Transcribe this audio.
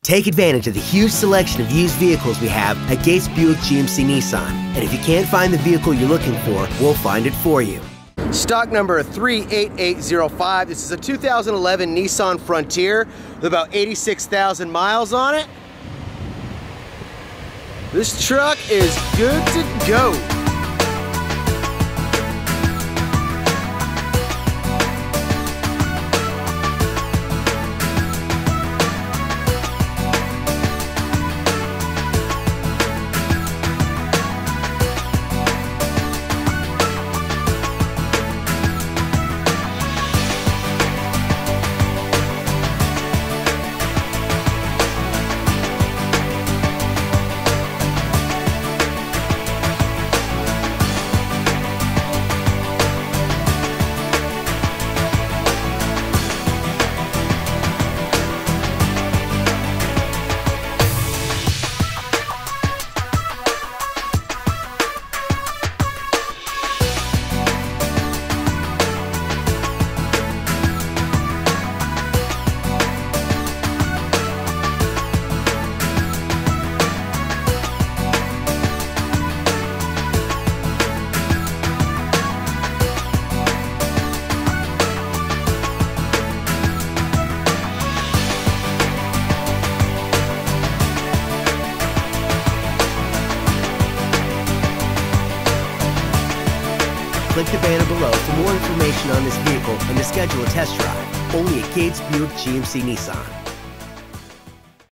Take advantage of the huge selection of used vehicles we have at Gates Buick GMC Nissan. And if you can't find the vehicle you're looking for, we'll find it for you. Stock number 38805. This is a 2011 Nissan Frontier with about 86,000 miles on it. This truck is good to go. Click the banner below for more information on this vehicle and to schedule a test drive. Only at Gates Buick GMC Nissan.